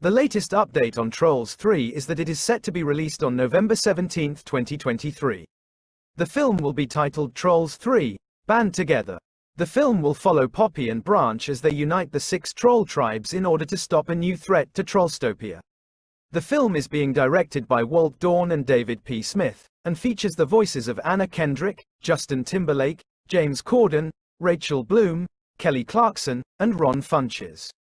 The latest update on Trolls 3 is that it is set to be released on November 17, 2023. The film will be titled Trolls 3: Band Together. The film will follow Poppy and Branch as they unite the 6 troll tribes in order to stop a new threat to Trollstopia. The film is being directed by Walt Dawn and David P. Smith, and features the voices of Anna Kendrick, Justin Timberlake, James Corden, Rachel Bloom, Kelly Clarkson, and Ron Funches.